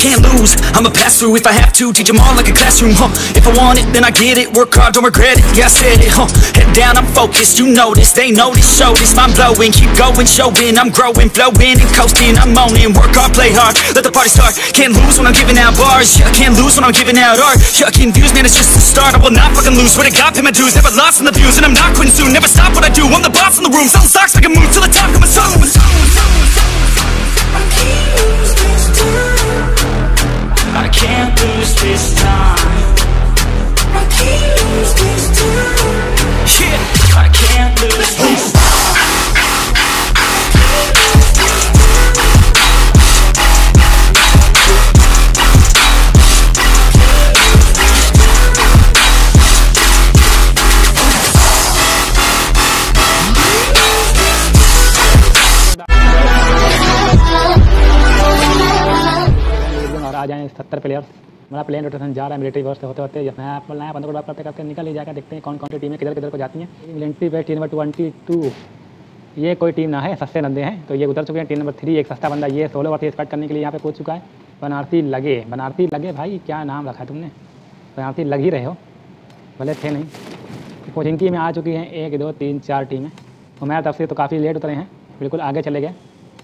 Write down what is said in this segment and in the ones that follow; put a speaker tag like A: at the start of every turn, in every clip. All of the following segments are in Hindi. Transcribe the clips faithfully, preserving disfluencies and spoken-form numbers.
A: can't lose. I'ma pass through if I have to, teach them all like a classroom, huh? If I want it, then I get it, work hard, don't regret it, yeah I said it, huh? Head down, I'm focused, you know this, they know this, show this, mind blowing, keep going, showing, I'm growing, flowing and coasting, I'm owning, work hard, play hard, let the party start. Can't lose when I'm giving out bars, yeah, I can't lose when I'm giving out art. Yeah, confused, man, it's just the start, I will not fucking lose. Swear to God, pay my dues, never lost in the views, and I'm not quitting soon, never stop what I do, I'm the boss in the room, selling stocks, make a move to the top, coming soon. I can't lose this time. I can't lose this time. Yeah, I can't lose this time.
B: आ जाएँ सत्तर प्लेयर्स। हमारा प्लेन रोटेशन जा रहा है मिलिट्री वर्स से होते होते नया नया बंदों को ड्रॉप करते करते निकल ही जाएगा। देखते हैं कौन कौन सी टीमें किधर किधर को जाती हैं। मिलिट्री पे टीम नंबर ट्वेंटी टू ये कोई टीम ना है, सस्ते बंदे हैं तो ये उतर चुके हैं। टीम नंबर थ्री एक सस्ता बंदा ये सोलो वर्सेस स्टार्ट करने के लिए यहाँ पे पहुँच चुका है। बनारसी लगे बनारसी लगे भाई क्या नाम रखा है तुमने, बनारसी लग ही रहे हो, भले थे नहीं। कोचिंकी में आ चुकी हैं एक दो तीन चार टीमें। उमैर तरफ से तो काफ़ी लेट उतरे हैं, बिल्कुल आगे चले गए।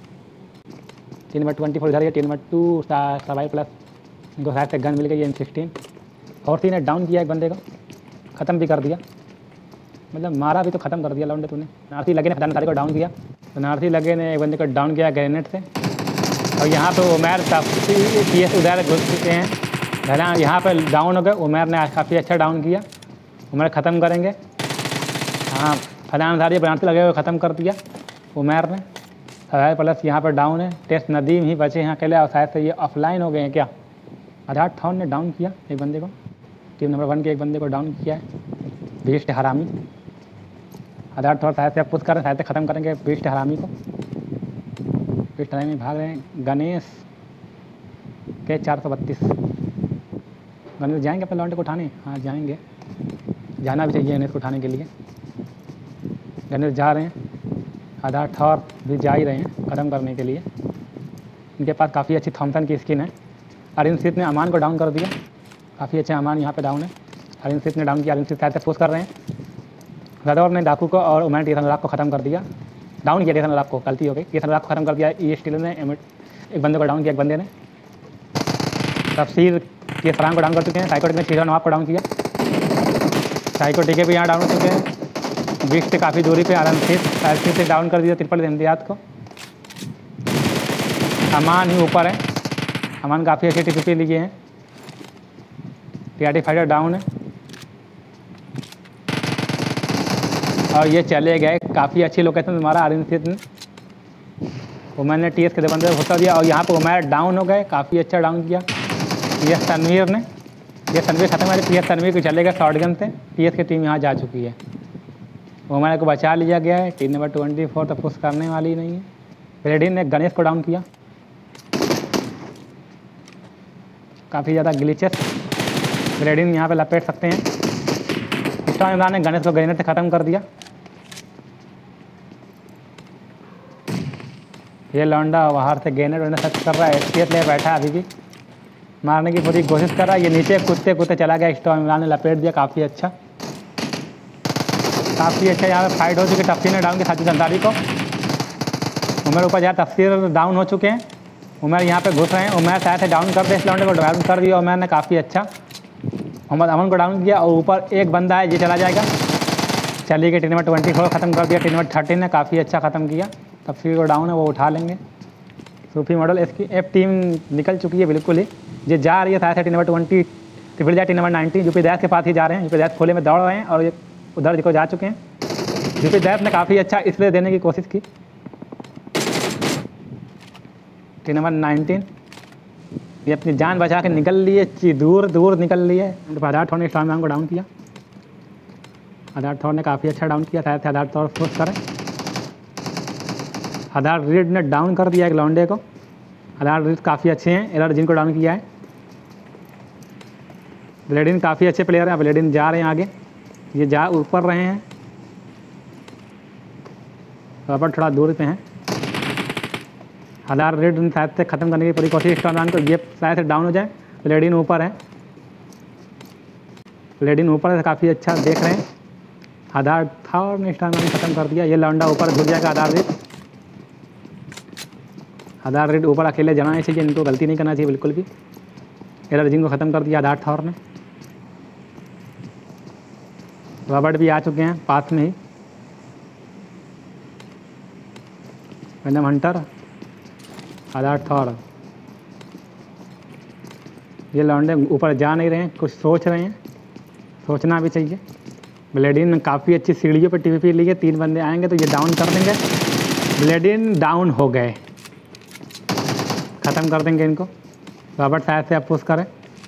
B: टीम नंबर ट्वेंटी फोर इधर है, team number two survive plus इनको शायद से गन मिल गई एम सिक्सटीन। और सी ने डाउन किया एक बंदे को, ख़त्म भी कर दिया, मतलब मारा भी तो ख़त्म कर दिया लौंडे तूने। बनारसी लगे ने फटान को डाउन किया, बनारसी लगे ने एक बंदे को डाउन किया ग्रेनेड से। और यहाँ पे उमैर पी एस उधर घुस चुके हैं, भला यहाँ पे डाउन हो गए। उमैर ने काफ़ी अच्छा डाउन किया, उमैर ख़त्म करेंगे। हाँ फलान धारी बनारसी लगे हुए ख़त्म कर दिया उमैर ने। सर्वाइव प्लस यहाँ पर डाउन है, टेस्ट नदीम ही बचे हैं अकेले और शायद से ये ऑफलाइन हो गए हैं क्या। आधार थॉन ने डाउन किया एक बंदे को, टीम नंबर वन के एक बंदे को डाउन किया है बीस्ट हरामी। आधार थॉन शायद से पुश कर रहे हैं, शायद से ख़त्म करेंगे बीस्ट हरामी को। बीस्ट हरामी भाग रहे हैं गणेश के चार सौ बत्तीस। गणेश जाएंगे अपने लौंडे को उठाने, हाँ जाएंगे, जाना भी चाहिए गणेश को उठाने के लिए। गणेश जा रहे हैं, आधार थॉर भी जा ही रहे हैं ख़त्म करने के लिए। इनके पास काफ़ी अच्छी थॉमसन की स्किन है। अरिंसित ने अमान को डाउन कर दिया, काफ़ी अच्छा अमान यहाँ पे डाउन है। अरिंसित ने डाउन किया, अरिंसित शायद से पुश कर रहे हैं। गदौर ने डाकू को और उमैन टीसन राग को ख़त्म कर दिया, डाउन किया टीसन राग को, गलती हो गई, टीसन राग को ख़त्म कर दिया। ई स्टील ने एक बंदे को डाउन किया, एक बंदे ने तफसीर के सरांग को डाउन कर चुके हैं। साइकोटिक ने शीरा नवाब को डाउन किया, साइकोटिक के भी यहाँ डाउन हो चुके हैं। बीस से काफ़ी दूरी पे अरिंसित अरिंसित से डाउन कर दिया ट्रिपल इम्तियाज़ को। अमान ही ऊपर है, अमान काफ़ी अच्छी टिपी लिए हैं। टीआरटी फाइटर डाउन है और ये चले गए। काफ़ी अच्छी लोकेशन हमारा अरिंसित ने, उमैर ने टी एस के दो बंदे घुसा दिया और यहाँ पे उमैर डाउन हो गए, काफ़ी अच्छा डाउन किया पी एस तनवीर ने। पी एस तनवीर खत्म है, पी एस तनवीर को चले गए शॉटगन से। पी एस की टीम यहाँ जा चुकी है, उमैर को बचा लिया गया है। टीम नंबर ट्वेंटी फोर तो पुश करने वाली नहीं है। पेलेडिन ने गणेश को डाउन किया, काफ़ी ज़्यादा ग्लिचेस पेलेडिन यहाँ पे लपेट सकते हैं। स्टॉर्म इमरान ने गणेश को ग्रेनेड से ख़त्म कर दिया। ये लौंडा बाहर से ग्रेनेड वेनेड सर्च कर रहा है, एसपीएस ले बैठा है, अभी भी मारने की पूरी कोशिश कर रहा है। ये नीचे कूदते कूदते चला गया, स्टॉर्म इमरान ने लपेट दिया, काफ़ी अच्छा काफ़ी अच्छा यहाँ पे फाइट हो चुकी है। तफसीर ने डाउन किया साथी संसारी को। उमर ऊपर जाए, तफसीर डाउन हो चुके हैं। उमर यहाँ पे घुस रहे हैं, उमर शायद से डाउन कर दे, इस लौंडे को डाउन कर दिया उमर ने, काफ़ी अच्छा। मोहम्मद अमन को डाउन किया और ऊपर एक बंदा है, ये चला जाएगा। चलिए टीम नंबर ट्वेंटी फोर ख़त्म कर दिया, टीम नंबर थर्टीन ने काफ़ी अच्छा ख़त्म किया। तफसीर को डाउन है, वो उठा लेंगे। सूफी मॉडल इसकी एफ टीम निकल चुकी है बिल्कुल ही, ये जा रही है शायद से टीम नंबर ट्वेंटी ट्रिपल जा टीम नंबर नाइनटीन यूपी दैस के पास ही जा रहे हैं। यूपी दैस खोले में दौड़ रहे हैं और ये उधर देखो जा चुके हैं। यूपी दैस ने काफ़ी अच्छा इसलिए देने की कोशिश की। टीम नंबर नाइनटीन ये अपनी जान बचा के निकल लिए, दूर दूर निकल लिए। आधार थॉर ने स्टॉर्म को डाउन किया, आधार थॉर ने काफ़ी अच्छा डाउन किया, शायद से आधार थॉर फोर्स करें। आधार रीड ने डाउन कर दिया एक लौंडे को। आधार रीड काफ़ी अच्छे हैं, एलर जिनको डाउन किया है। ब्लेडिन काफ़ी अच्छे प्लेयर हैं, ब्लेडिन जा रहे हैं आगे, ये जा ऊपर रहे हैं, रबर थोड़ा दूर पे हैं। आधार रेड शायद से ख़त्म करने की पूरी कोशिश कर रहा है, तो ये शायद से डाउन हो जाए। लेडिन ऊपर है, लेडिन ऊपर से काफ़ी अच्छा देख रहे हैं। आधार था और ने स्टारमैन ख़त्म कर दिया। ये लौंडा ऊपर झुक जाएगा। आधार रेड आधार रेड ऊपर अकेले जनाने चाहिए, इनको गलती नहीं करना चाहिए बिल्कुल भी। एलर्जिंग को ख़त्म कर दिया आधार थॉर ने। रॉबर्ट भी आ चुके हैं पास में ही। वेनम हंटर, आधार थॉर, ये लौंडे ऊपर जा नहीं रहे हैं, कुछ सोच रहे हैं, सोचना भी चाहिए। ब्लेडिन ने काफ़ी अच्छी सीढ़ियों पर टीवीपी ली है। तीन बंदे आएंगे तो ये डाउन कर देंगे। ब्लेडिन डाउन हो गए, ख़त्म कर देंगे इनको। रॉबर्ट शायद से आप पुश करें।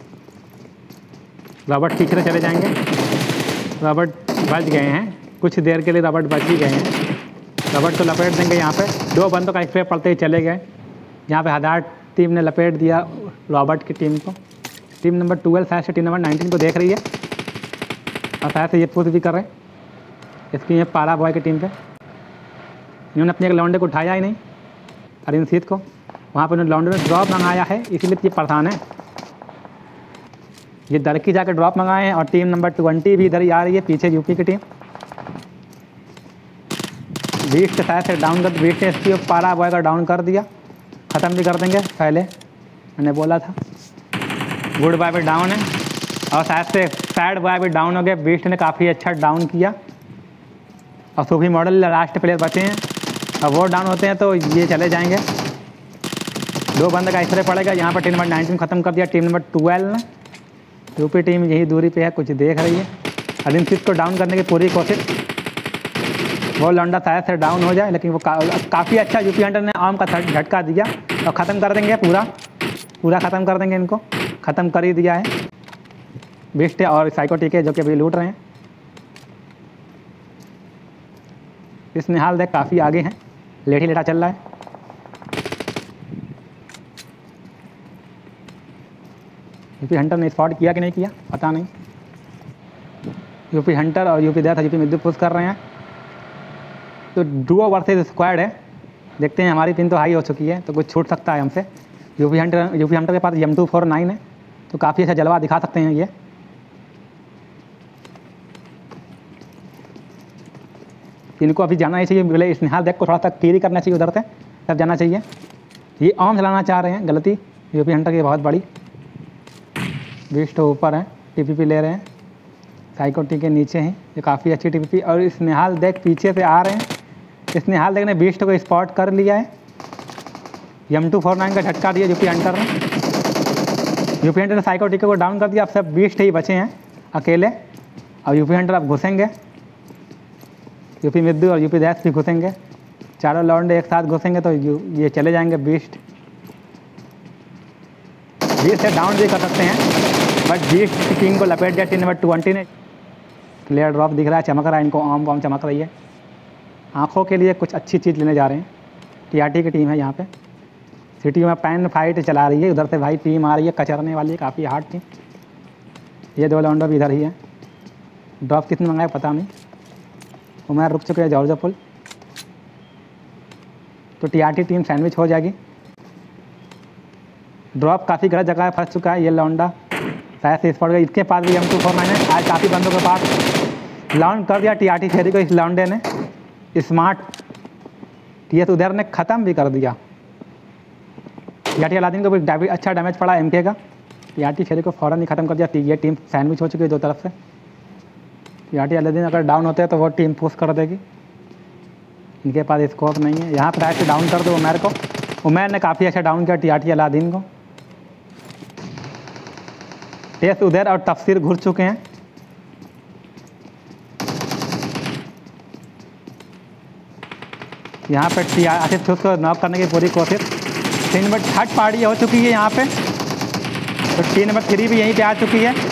B: रॉबर्ट पीछे से चले जाएंगे। रॉबर्ट बच गए हैं, कुछ देर के लिए रॉबर्ट बच ही गए हैं। रॉबर्ट को लपेट देंगे। यहाँ पे दो बंदों का एक्सप्रे पड़ते ही चले गए। यहाँ पे हज़ार टीम ने लपेट दिया रॉबर्ट की टीम को। टीम नंबर ट्वेल्व शायद से टीम नंबर नाइनटीन को देख रही है और शायद से ये पुश भी कर रहे हैं। इसकी ये पारा बॉय की टीम पे इन्होंने अपने एक लौंडे को उठाया ही नहीं, अरिनसीत को। वहाँ पर उन्होंने लौंडे ने ड्रॉप मंगाया है, इसीलिए ये परेशान है। ये दर की जाकर ड्रॉप मंगाए हैं और टीम नंबर ट्वेंटी भी इधर ही आ रही है, पीछे यूपी की टीम। बीस्ट शायद से डाउन कर, बीस्ट ने इसकी पारा बॉय का डाउन कर दिया, ख़त्म भी कर देंगे। पहले मैंने बोला था। गुड बॉय भी डाउन है और शायद से सैड बॉय भी डाउन हो गया। बीस्ट ने काफ़ी अच्छा डाउन किया और सूफी मॉडल लास्ट प्लेयर बचे हैं और वो डाउन होते हैं तो ये चले जाएंगे। दो बंदे का इसरे पड़ेगा। यहाँ पर टीम नंबर नाइनटीन ख़त्म कर दिया टीम नंबर ट्वेल्व ने। यूपी टीम यही दूरी पे है, कुछ देख रही है। अरिनसीत को डाउन करने की पूरी कोशिश। वो लौंडा शायद से डाउन हो जाए, लेकिन वो का, काफ़ी अच्छा यूपी हंटर ने आर्म का झटका दिया और ख़त्म कर देंगे। पूरा पूरा ख़त्म कर देंगे, इनको ख़त्म कर ही दिया है। बिस्ट और साइकोटिक है जो कि अभी लूट रहे हैं। इस निहाल देख काफ़ी आगे हैं, लेठी लेटा चल रहा है। यूपी हंटर ने स्पॉट किया कि नहीं किया पता नहीं। यूपी हंटर और यूपी डेथ यूपी मिद्दू पुश कर रहे हैं। तो डुओ वर्सेस स्क्वाड है, देखते हैं। हमारी पिन तो हाई हो चुकी है तो कुछ छूट सकता है हमसे। यूपी हंटर यूपी हंटर के पास एम टू फोर नाइन है तो काफ़ी अच्छा जलवा दिखा सकते हैं ये। इनको अभी जाना ही चाहिए। बोले इस निहाल देख को थोड़ा सा क्लियर करना चाहिए, उधर से तब जाना चाहिए। ये आर्म चलाना चाह रहे हैं, गलती यूपी हंटर की बहुत बड़ी। बीस्ट ऊपर है, टीपीपी ले रहे हैं। साइकोटी के नीचे हैं, ये काफ़ी अच्छी टीपीपी। और इस निहाल देख पीछे से आ रहे हैं। इस निहाल देख ने बीस्ट को स्पॉट कर लिया है। एम टू फोर नाइन का झटका दिया यूपी हंटर ने। यूपी हंटर ने साइकोटी को डाउन कर दिया। अब सब बीस्ट ही बचे हैं अकेले और यूपी हंटर अब घुसेंगे। यूपी मिद्दू और यूपी दैस भी घुसेंगे। चारों लौंडे एक साथ घुसेंगे तो ये चले जाएंगे बीस्ट। बीस्ट से डाउन भी कर सकते हैं, बट बीस्ट की टीम को लपेट दिया टीम नंबर ट्वेंटी ने। प्लेयर ड्रॉप दिख रहा है, चमक रहा है, इनको आम वाम चमक रही है। आँखों के लिए कुछ अच्छी चीज़ लेने जा रहे हैं। टीआरटी की टीम है यहाँ पे। सिटी में पैन फाइट चला रही है। उधर से भाई टीम आ रही है कचरने वाली है, काफ़ी हार्ड टीम। ये दो लौंडो भी इधर ही है। ड्रॉप किसने मंगाया पता नहीं। उमर रुक चुके हैं जॉर्जा पुल, तो टीआरटी टीम सैंडविच हो जाएगी। ड्रॉप काफ़ी गलत जगह फंस चुका है ये लौंडा, शायद से स्पॉट गया। इसके पास भी एम टू फोर नाइन है। आज काफ़ी बंदों के पास लाउंड कर दिया टीआरटी फेरी को इस लौंडे ने। स्मार्ट टीएस उधर ने ख़त्म भी कर दिया। टीआरटी अलादीन को भी अच्छा डैमेज पड़ा एमके का। टीआरटी फेरी को फ़ौरन ही ख़त्म कर दिया। ये टीम सैंडविच हो चुकी है दो तरफ से। टीआरटी अलादीन अगर डाउन होते हैं तो वो टीम पुश कर देगी। इनके पास स्कोप नहीं है। यहाँ पर शायद से डाउन कर दो उमर को। उमर ने काफ़ी अच्छा डाउन किया टीआरटी अलादीन को। टेस उधर और तफसीर घुस चुके हैं। यहाँ पर टी आसिफ को नॉक करने की पूरी कोशिश। तीन नंबर थर्ड पार्टी हो चुकी है यहाँ पे, तो तीन नंबर थ्री भी यहीं पे आ चुकी है।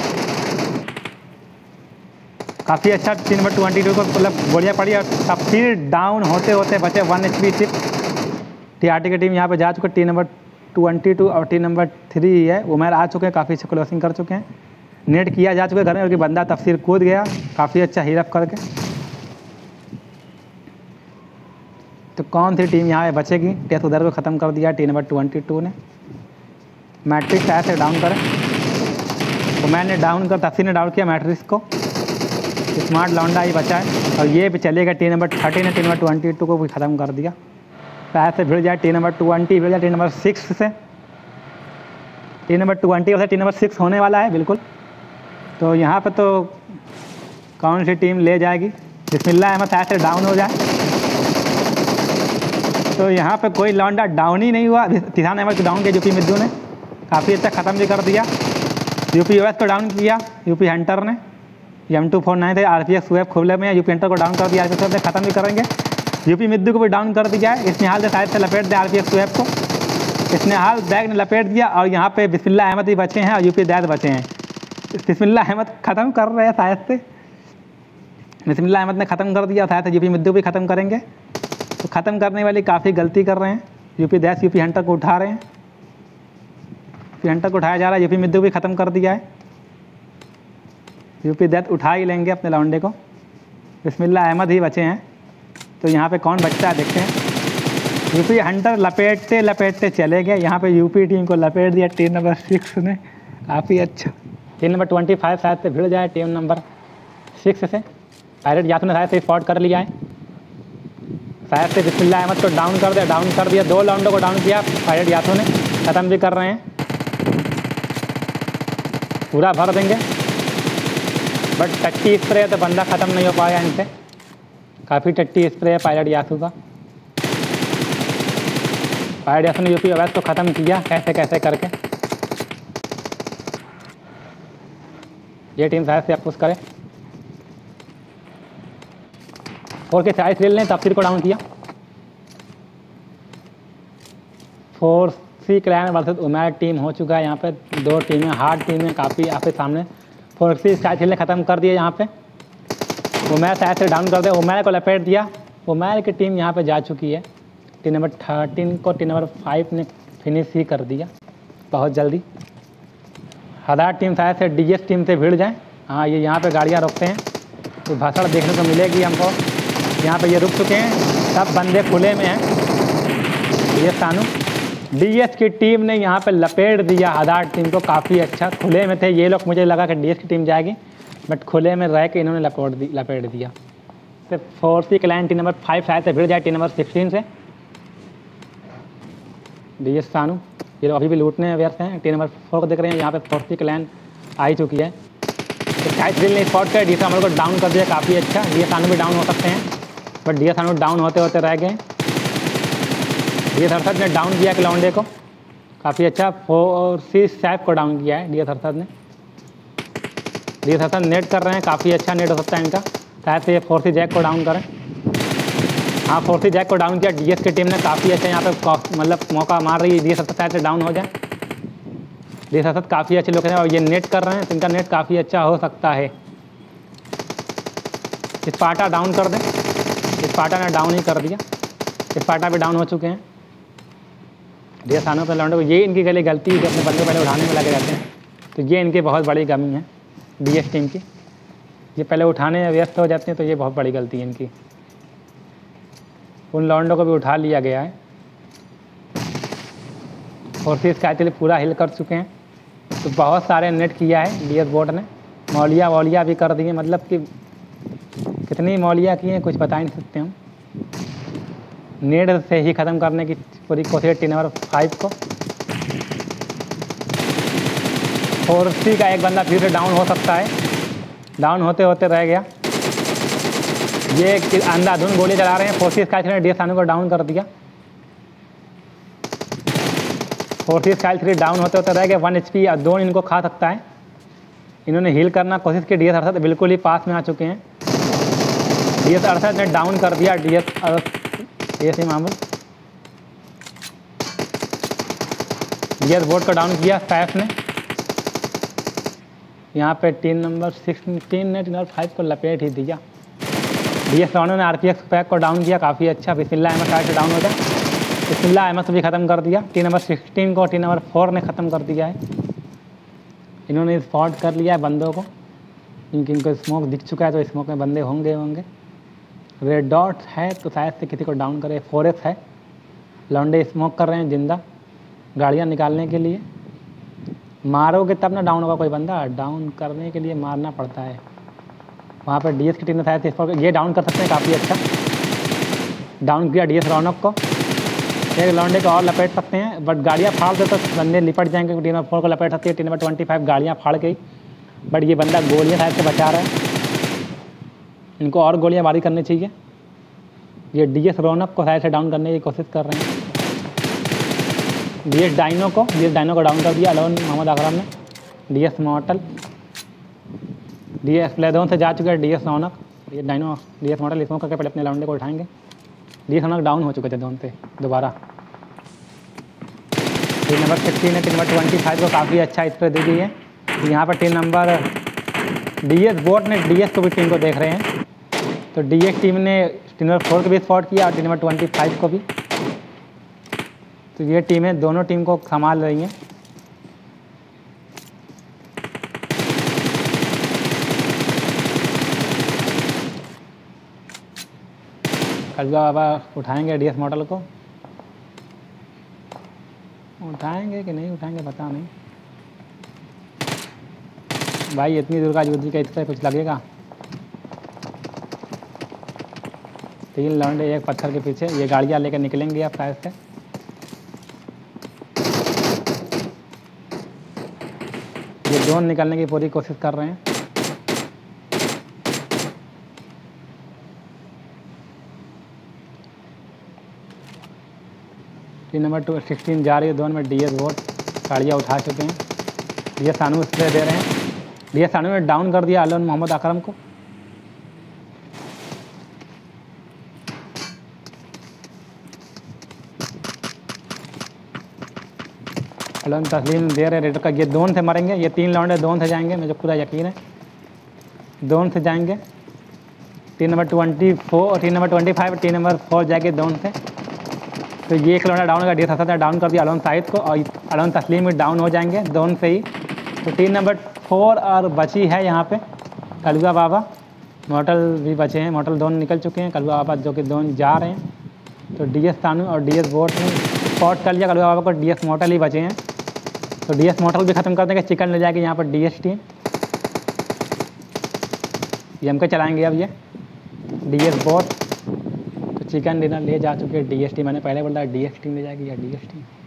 B: काफ़ी अच्छा तीन नंबर ट्वेंटी टू को मतलब गोलियाँ पड़ी और तफसीर डाउन होते होते बचे वन एच पी सिर्फ। टीआरटी की टीम यहाँ पे जा चुकी है। टीम नंबर ट्वेंटी टू और टीम नंबर थ्री है उमर आ चुके हैं, काफ़ी अच्छे क्लोसिंग कर चुके हैं। नेट किया जा चुका है घर में, और बंदा तफसीर कूद गया काफ़ी अच्छा हीरअप करके। तो कौन सी टीम यहाँ पे बचेगी? टेस्ट उधर को ख़त्म कर दिया टीम नंबर ट्वेंटी टू ने। मैट्रिक्स ऐसे डाउन करें, तो मैंने डाउन कर तफसी ने डाउन किया मैट्रिक्स को। स्मार्ट लौंडा ही बचा है और ये भी चलेगा। टीम नंबर थर्टी ने टीम नंबर ट्वेंटी टू को भी ख़त्म कर दिया। पैर से भिड़ जाए टीम नंबर ट्वेंटी, भिड़ जाए टीम नंबर सिक्स से। टीम नंबर ट्वेंटी से टीम नंबर सिक्स होने वाला है बिल्कुल। तो यहाँ पे तो कौन सी टीम ले जाएगी? बिस्मिल्लाह अहमद शायद से डाउन हो जाए। तो यहाँ पे कोई लौंडा डाउन ही नहीं हुआ। तिहान अहमद को डाउन किया यूपी मिद्दू ने, काफ़ी अच्छा ख़त्म भी कर दिया। यूपी ओएस को डाउन किया यूपी हंटर ने। एम टू फोर नाइन थे आर पी एफ सुएब खुले में, यूपी हंटर को डाउन कर दिया। आर पी एफ से ख़त्म भी करेंगे। यूपी मिद्दू को भी डाउन कर दिया है। इसने हाल से शायद से लपेट दिया आर पी एफ सुएब को। इसने हाल बैग ने लपेट दिया और यहाँ पे बिस्मिल्लाह अहमद ही बचे हैं और यूपी दैद बचे हैं। बिस्मिल्लाह अहमद ख़त्म कर रहे हैं शायद से। बिस्मिल्लाह अहमद ने ख़त्म कर दिया, शायद से यूपी मिद्दू भी ख़त्म करेंगे। तो ख़त्म करने वाली काफ़ी गलती कर रहे हैं। यूपी दैद यूपी हंटर को उठा रहे हैं। यूपी हंटर को उठाया जा रहा है। यूपी मिद्दू भी ख़त्म कर दिया है। यूपी दैद उठा ही लेंगे अपने लौंडे को। बिस्मिल्लाह अहमद ही बचे हैं। तो यहाँ पे कौन बचता है देखते हैं। यूपी हंटर लपेटते लपेटते चले गए। यहाँ पे यूपी टीम को लपेट दिया टीम नंबर सिक्स ने, काफ़ी अच्छा। टीम नंबर ट्वेंटी फाइव शायद से भिड़ जाए टीम नंबर सिक्स से। पायरेट यासू ने शायद से स्पॉट कर लिया है। शायद से बिस्मिल्लाह अहमद को डाउन कर दिया डाउन कर दिया दो राउंडों को डाउन किया पायरेट यासू ने, ख़त्म भी कर रहे हैं। पूरा भर देंगे बट टट्टी स्प्रे तो बंदा ख़त्म नहीं हो पाया इनसे। काफ़ी टट्टी स्प्रे है पायलट यासू का। पायलट यासू ने यूपी अवैध को ख़त्म किया कैसे कैसे करके। ये टीम शायद से पुश करे। फोर के साइड खेल लें तफसीर को डाउन किया। Four C clan versus Umair team हो चुका है। यहाँ पे दो टीमें हार्ड टीमें काफ़ी आपके सामने। फोर सी साइड खेल ने ख़त्म कर दिया। यहाँ पे उमैर शायद से डाउन कर दिया, उमैर को लपेट दिया। उमैर की टीम यहाँ पे जा चुकी है। टीम नंबर थर्टीन को टीम नंबर फाइव ने फिनिश ही कर दिया बहुत जल्दी। हज़ार टीम शायद से डी एस टीम से भिड़ जाएँ। हाँ ये यहाँ पे गाड़ियाँ रोकते हैं तो भाषण देखने को मिलेगी हमको। यहाँ पे ये रुक चुके हैं, सब बंदे खुले में हैं। ये सानू डी एस की टीम ने यहाँ पे लपेट दिया हज़ार टीम को, काफ़ी अच्छा। खुले में थे ये लोग, मुझे लगा कि डी एस की टीम जाएगी बट खुले में रह के इन्होंने लपेट दी लपेट दिया। फिर four C clan team number five शायद से भिड़ जाए टीम नंबर सिक्सटीन से। डी एस सानू ये लोग अभी भी लूटने व्यस्त हैं। टीम नंबर फोर को देख रहे हैं, यहाँ पे फोर सी क्लैन आई चुकी है। तो शायद थ्रिल ने स्पॉट कर डी एस को डाउन कर दिया, काफ़ी अच्छा। डी एस सानू भी डाउन हो सकते हैं but D S Sanu down होते होते रह गए। डी एस अरसद ने डाउन किया कि लौंडे को, काफ़ी अच्छा। फोर सी सैफ को डाउन किया है डी एस अरसद ने। डी एस अरसद नेट कर रहे हैं, काफ़ी अच्छा नेट हो सकता है इनका। शायद से ये फोर सी जैक को डाउन करें। हाँ फोर सी जैक को डाउन किया डी एस की टीम ने, काफ़ी अच्छा। यहाँ पे मतलब मौका मार रही है। डी एस अरसद शायद से डाउन हो जाए। डी एस अरसद काफ़ी अच्छे लोग हैं और ये नेट कर रहे हैं तो इनका नेट काफ़ी अच्छा हो सकता है। स्पार्टा डाउन कर दें। स्पार्टा ने डाउन ही कर दिया। स्पार्टा भी डाउन हो चुके हैं। डी एस सानू पे लौंडे को, ये इनकी गली गलती है कि अपने बंदे पहले उठाने में लगे रहते हैं। तो ये इनकी बहुत बड़ी कमी है डी एस टीम की। ये पहले उठाने में व्यस्त हो जाते हैं तो ये बहुत बड़ी गलती है इनकी। उन लौंडों को भी उठा लिया गया है। फोर्सेस का लिए पूरा हिल कर चुके हैं। तो बहुत सारे नेट किया है डी एस बोट ने। मौलिया वौलिया भी कर दिए, मतलब कि कितनी मौलिया की हैं कुछ बता ही नहीं सकते हम। नेट से ही ख़त्म करने की पूरी कोशिश टीम नंबर फाइव को। फोर सी का एक बंदा फिर से डाउन हो सकता है, डाउन होते होते रह गया। ये अंधाधुन गोली चला रहे हैं। फोर सी स्काई थ्री ने डी एस सानू को डाउन कर दिया। Four C sky three down होते होते रह गए। वन एच पी या दो इनको खा सकता है। इन्होंने हील करना कोशिश की। डी एस अरसद बिल्कुल ही पास में आ चुके हैं। डी एस अरसद ने डाउन कर दिया डी एस डी एस मामूल। डी एस बोर्ड को डाउन किया सैफ ने। यहाँ पे टीम नंबर सिक्सटीन ने टीम नंबर फाइव को लपेट ही दिया। डी एस रानू ने आर पी एक्स पैक को डाउन किया, काफ़ी अच्छा। बिस्मिल्लाह अहमद शायद से डाउन हो जाए। बिस्मिल्लाह अहमद से भी ख़त्म कर दिया। टीम नंबर सिक्सटीन को टीम नंबर फोर ने ख़त्म कर दिया है। इन्होंने स्पॉट कर लिया है बंदों को, क्योंकि इनको स्मोक दिख चुका है तो स्मोक में बंदे होंगे होंगे रेड डॉट्स है तो शायद से किसी को डाउन करे। फोर एक्स है, लौंडे स्मोक कर रहे हैं जिंदा गाड़ियाँ निकालने के लिए। मारोगे तब ना डाउन होगा कोई बंदा, डाउन करने के लिए मारना पड़ता है। वहाँ पर डीएस की टीम ने शायद से ये डाउन कर सकते हैं, काफ़ी अच्छा डाउन किया डीएस रौनक को। एक लौंडे को और लपेट सकते हैं, बट गाड़ियाँ फाड़ दे तो बंदे लिपट जाएंगे। टीम नंबर फोर को लपेट सकती है, टीम नंबर ट्वेंटी फाइव गाड़ियाँ फाड़ गई, बट ये बंदा गोलियाँ शायद से बचा रहा है। इनको और गोलियाँ बारी करनी चाहिए। ये डीएस रौनक को शायद से डाउन करने की कोशिश कर रहे हैं। डीएस डाइनो को डीएस डाइनो को डाउन कर दिया अलोन मोहम्मद अकरम ने। डीएस मॉडल डीएस प्लेदोन से जा चुके हैं DS Raunak. DS dino DS model smoke करके पहले अपने लौंडे को उठाएंगे। डीएस रौनक डाउन हो चुके थे दोनों पे दोबारा। टीम नंबर सिक्सटीन है, टीम नंबर ट्वेंटी फाइव को काफ़ी अच्छा स्प्रे दे दी है। यहाँ पर टीम नंबर डीएस बोट ने डीएस को भी टीम को देख रहे हैं, तो डीएस टीम ने टीम नंबर फोर को भी स्पॉट किया और टीम नंबर ट्वेंटी फाइव को भी। तो ये टीमें दोनों टीम को संभाल रही हैं। कलवा बाबा उठाएंगे डीएस मॉडल को, उठाएंगे कि नहीं उठाएंगे पता नहीं भाई। इतनी दूर का युद्ध का इस पर कुछ लगेगा। तीन लौंडे एक पत्थर के पीछे, ये गाड़ियाँ लेकर निकलेंगे अब शायद से। ये ड्रोन निकलने की पूरी कोशिश कर रहे हैं। टीम नंबर टू सिक्सटीन जा रही है दोन में डीएस वोट गाड़ियाँ उठा चुके हैं। डीएस सानू स्प्रे दे रहे हैं। डीएस सानू ने डाउन कर दिया अलोन मोहम्मद अकरम को। अलोन तस्लीम दे रहे रेड का। ये दोन से मरेंगे, ये तीन लौंडे दोन से जाएंगे, मुझे पूरा यकीन है दोन से जाएंगे। Team number twenty four team number twenty five team number four जाएंगे दोन से। तो ये एक लौंडा डाउन होगा, डीएस हसन ने डाउन कर दिया अलोन साहिद को और अलोन तस्लीम भी डाउन हो जाएंगे दोन से ही। तो टीम नंबर फोर और बची है यहाँ पे कलुआ बाबा। मॉडल भी बचे हैं, मॉडल दोनों निकल चुके हैं, कलुआ बाबा जो कि दोनों जा रहे हैं। तो डीएस तानू और डीएस बोट ने स्पॉट कर लिया कलुआ बाबा को। डीएस मॉडल ही बचे हैं, तो डीएस मॉडल भी ख़त्म कर देंगे। चिकन ले जाएगी यहाँ पर डीएस टीम। ये हमको चलाएंगे अब ये डीएस बोट। तो चिकन डिनर ले जा चुके हैं डीएस टीम। मैंने पहले बोला डीएस टीम ले जाएगी या डीएस टीम।